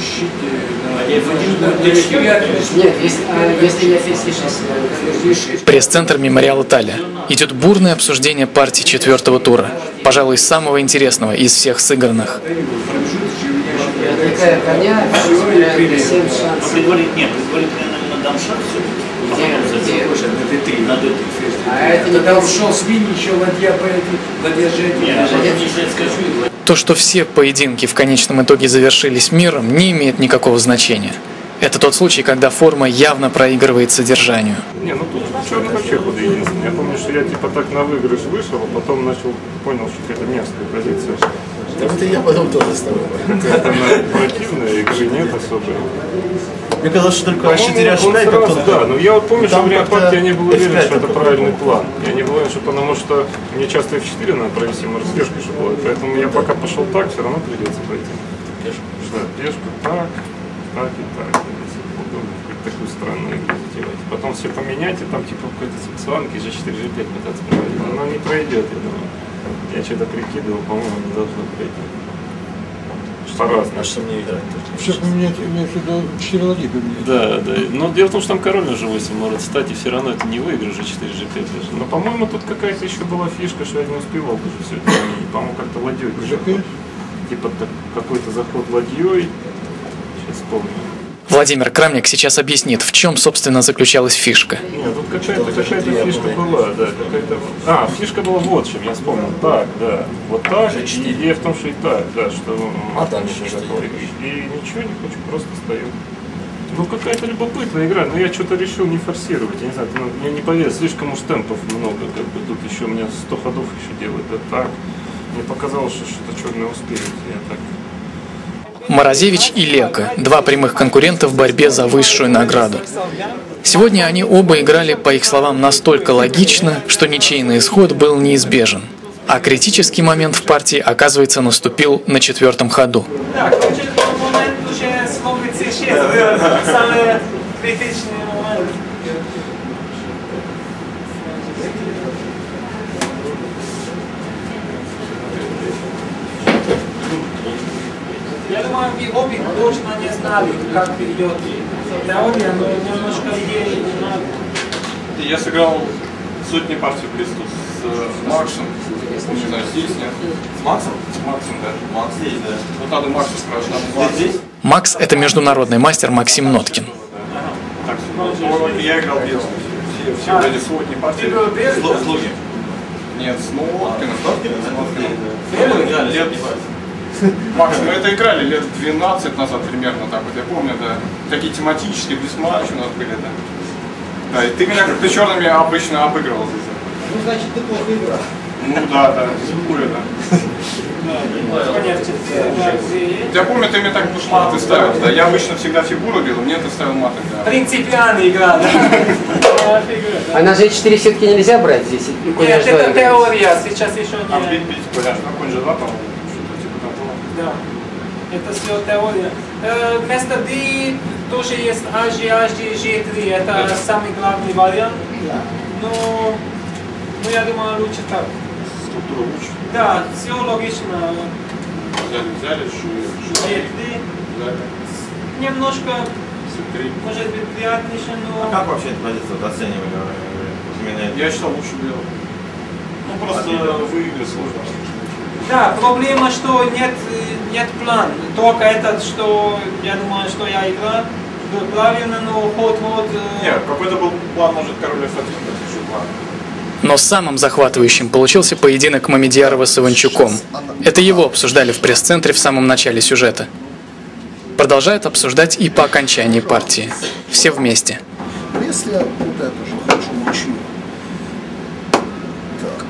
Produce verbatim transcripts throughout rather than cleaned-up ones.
Пресс-центр «Мемориал Италия». Идет бурное обсуждение партий четвертого тура. Пожалуй, самого интересного из всех сыгранных. То, что все поединки в конечном итоге завершились миром, не имеет никакого значения. Это тот случай, когда форма явно проигрывает содержанию. Не, ну тут черный вообще ходы единственный. Я помню, что я типа так на выигрыш вышел, а потом начал, понял, что это мерзкая позиция. Так это я потом тоже с тобой. Какая-то она противная, игры нет особой. Мне казалось, что только аж четыре считай, как кто-то. Да, но я вот помню, что в реапарте я не был уверен, что это правильный план. Я не был уверен, что потому что мне часто эф четыре надо провести разбежку, что было. Поэтому я пока пошел так, все равно придется пойти. Пешку? Да, пешку так, так и так. Такую странную игру сделать. Потом все поменять, и там типа какой-то сексуалки же четыре же пять пытаться проводить. Но не пройдет, я думаю. Я что-то прикидывал, по-моему, не должно пройти. Что раз, а что мне играть? Все поменять, имеешь в виду четыре ладьи поменять. Да, да. Но дело в том, что там король на же восемь может стать, и все равно это не выигрыш же четыре же пять. Но, по-моему, тут какая-то еще была фишка, что я не успевал даже все это. По-моему, как-то ладьей. Типа какой-то заход ладьей. Сейчас вспомню. Владимир Крамник сейчас объяснит, в чем, собственно, заключалась фишка. Нет, тут какая-то какая-то фишка была, да, какая-то... А, фишка была вот в чем, я вспомнил. Так, да, вот так, и идея в том, что и так, да, что... А там еще не что готовы. И ничего не хочу, просто стою. Ну, какая-то любопытная игра, но я что-то решил не форсировать, я не знаю, ты, мне не поверь, слишком уж темпов много, как бы, тут еще у меня сто ходов еще делать, да так. Мне показалось, что что-то черное успеет, я так... Морозевич и Лека – два прямых конкурента в борьбе за высшую награду. Сегодня они оба играли, по их словам, настолько логично, что ничейный исход был неизбежен. А критический момент в партии, оказывается, наступил на четвертом ходу. Я думаю, вы обе точно не знали, как идет теория, но немножко идеи не надо. Я сыграл сотни партий в Бресту с Максом. Не знаю, здесь, нет? С Максом? С Максом, да. Макс здесь, да. Вот надо Макса спрашивать. Макс здесь? Макс – это международный мастер Максим Ноткин. Так, ну, я играл без. Все, все вот эти сотни партий. Слуги. Нет, с Ноткиным. С Ноткиным? Лет... Макс, мы это играли лет двенадцать назад примерно, так вот я помню, да. Такие тематические бисматчи у нас были, да. Да, и ты меня как-то черными обычно обыгрывал здесь. Ну, значит, ты плохо играл. Ну да, да, зубуя, да. Я помню, ты мне так маты ставил, да. Я обычно всегда фигуру бил, мне ты ставил маты, да. Принципиальная игра, да. А на же четыре все-таки нельзя брать здесь? Нет, это теория, сейчас еще не... А бить, бить, Коляш, на конь же два, по-моему. Да, это все теория. Э, вместо D тоже есть аш джи, аш джи, жэ три, это да. Самый главный вариант. Да. Но, но я думаю, лучше так. Структура лучше? Да, все логично. Взяли, взяли, жэ три. Да. Немножко, может быть, приятнее, но... А как вообще эту позицию оценивали? Я считал, лучше делал. Ну, просто выиграть сложно. Да, проблема, что нет, нет плана. Только этот, что я думаю, что я играл, был правильно, но ход-ход... Нет, какой-то был план, может, король эф один, еще план. Но самым захватывающим получился поединок Мамедьярова с Иванчуком. Это его обсуждали в пресс-центре в самом начале сюжета. Продолжают обсуждать и по окончании партии. Все вместе. Если я вот это же хочу ничью. Так.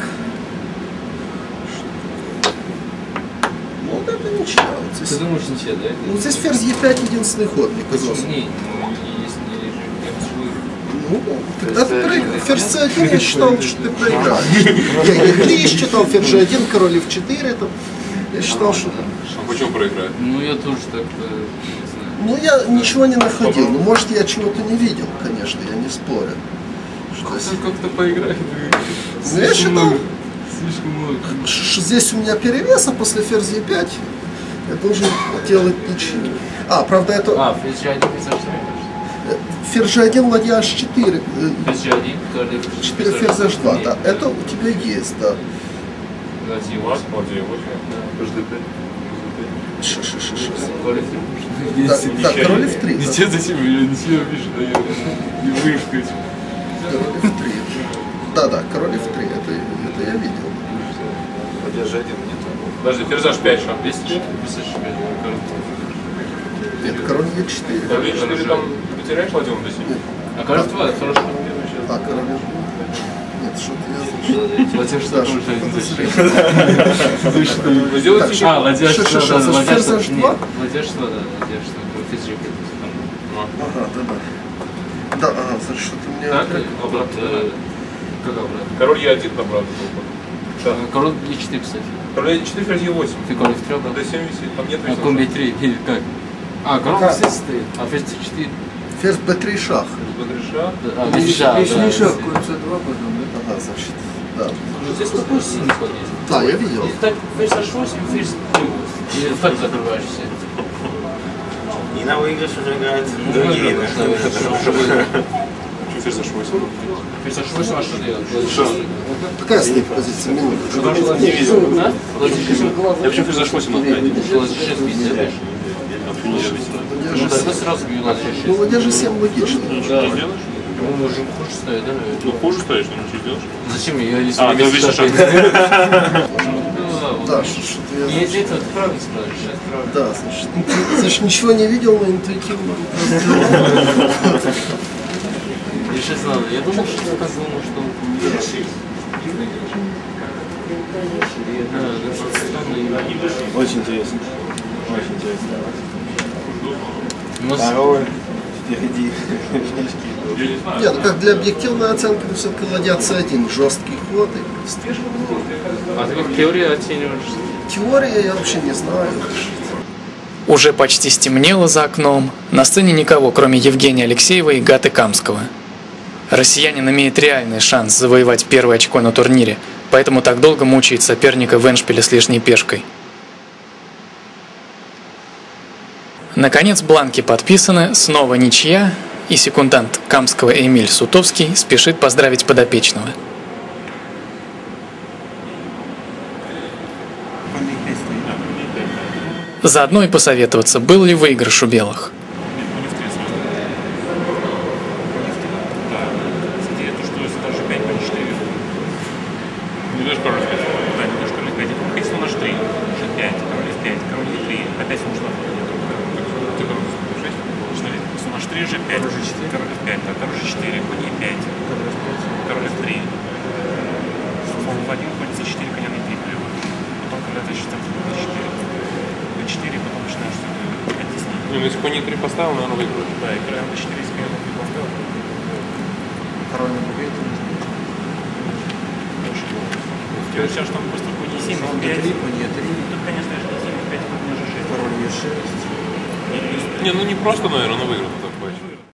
Ну вот это ничья. Вот здесь... Ты думаешь, ничья, да? Ну здесь ферзь е пять единственный ход, мне казалось. Не, ну если не лежит, ну, тогда ты проиграешь. Ферзь цэ один я считал, что ты проиграешь. Я е три считал, ферзь же один, король эф четыре. Это... Я считал, что... А почему проиграть? Ну я тоже так не знаю. Ну я ничего не находил. Ну может я чего-то не видел, конечно, я не спорю. Как-то поиграть. Ну я считал, слишком много. здесь у меня перевес, а после ферзь е пять я должен делать ничью. А, правда, это А, ферзь джи один, ферзь четыре. ферзь джи один, ладья аш четыре. Ферзь джи один, король четыре, ферзь аш два, да. Это у тебя есть, да. Ладья восемь. Ладья восемь. Ш, ш, ш, ш. Король Да, да, король эф три. Да. Ничего зачем, я ничего вижу, да я не вышкать. Король эф три. Да, да, король эф три, это, это я видел. Ладья джи один нет. Подожди, ферзь аш пять, шаг. Весь ферзь аш пять. Нет, король е четыре. Король е четыре там потеряешь ладью до семи? А король эф два, это хорошо. А, король эф два. Нет, что-то я... Ладья что тоже один зачем? Так, Вы делаете? А, ладья ш- что, ш- да, ш- ладья ферзь что. аш два? Нет, ладья что, да, ладья что. Ферзь джи пять. Ага, да, да. Да, ага, значит, что-то мне... Так, обратно надо. Как обратно? Король е один обратно. Да. Король е четыре, кстати. Король е четыре, ферзь е восемь. Ты король эф три, да? До семь висит, там нет А висит. конь бэ три, или как? А, король Как? здесь стоит. А ферзь цэ четыре. Ферзь бэ три шах. Бодриша. А, без шага, да. Ага, значит, да. Здесь такой синий ход есть. Да, я видел. И так ферзь аш восемь, ферзь три. И так закрываешься. И на выигрыш уже играют другие. Что ферзь аш восемь? Ферзь аш восемь, а что делать? Какая с ней позиция? Минуточку. Не видел. Да? Я вообще ферзь аш восемь отправил. Ну тогда сразу бью на Ну, ладья же семь логично. Что ты делаешь? Мы можем хуже ставить, да, наверное? Ну, хуже стоишь, ну что делаешь? Зачем я если А, не ты вместе видишь ставить? Да, что-то я... Нет, это ты правильно спрашиваешь, это правильно. Да, значит, ты, значит, ничего не видел, но интуитивно. Решать надо. Я думал, что ты так думал, что... Да, да, что-то странное. Очень интересно. Очень интересно. У нас... Король. Впереди. Нет, ну как для объективной оценки, то все-таки ладья цэ один, жесткий ход. И... А ты как теорию оцениваешь? Теория я вообще не знаю. Уже почти стемнело за окном. На сцене никого, кроме Евгения Алексеева и Гаты Камского. Россиянин имеет реальный шанс завоевать первое очко на турнире, поэтому так долго мучает соперника в эндшпиле с лишней пешкой. Наконец бланки подписаны, снова ничья, и секундант Камского Эмиль Сутовский спешит поздравить подопечного. Заодно и посоветоваться, был ли выигрыш у белых. Ну, если конь е три поставил, наверное, выиграл. Да, играем на четыре с первым не поставил. Король на букете. Сейчас, что он просто конь е семь, Конь е три, конь е три. Тут, конечно, если е семь, пять, конь е шесть. Король е шесть. Не, ну не просто, наверное, он выиграл.